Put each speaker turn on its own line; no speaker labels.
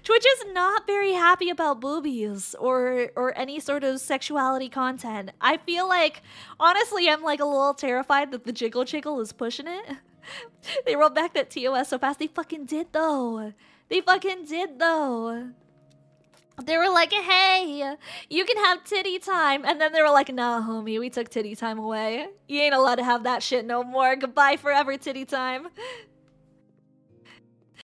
Twitch is not very happy about boobies or any sort of sexuality content. I feel like, honestly, I'm like a little terrified that the Jiggle Jiggle is pushing it. They rolled back that TOS so fast. They fucking did though. They fucking did though. They were like, hey, you can have titty time. And then they were like, nah, homie, we took titty time away. You ain't allowed to have that shit no more. Goodbye forever, titty time.